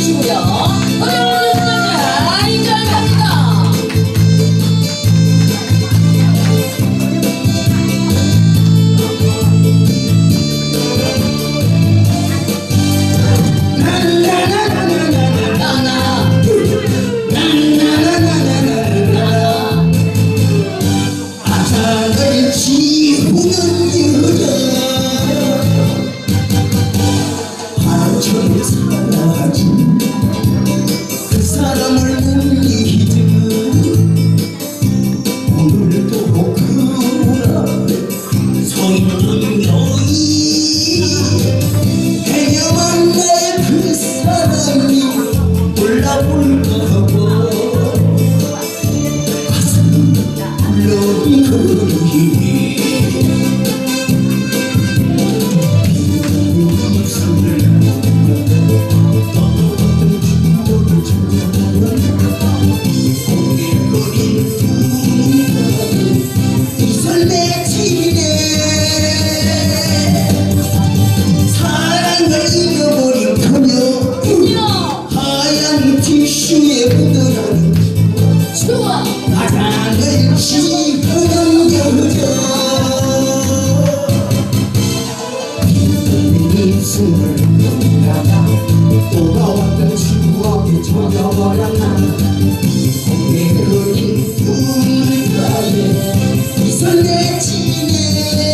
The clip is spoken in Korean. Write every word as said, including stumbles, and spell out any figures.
주시고요. 어려운 남자 인정합니다. 그 사람을 못 잊은 오늘도 그 앞에 서 있는 너희 해녀 만날 그 사람이 올라올까봐 가슴 울렁이 티슈에 묻어나는 바람을 씹어넘겨져 빈 입술을 나가 돌아왔던 추억에 젖어버렸나 공에 그린 눈가에 미소 내치네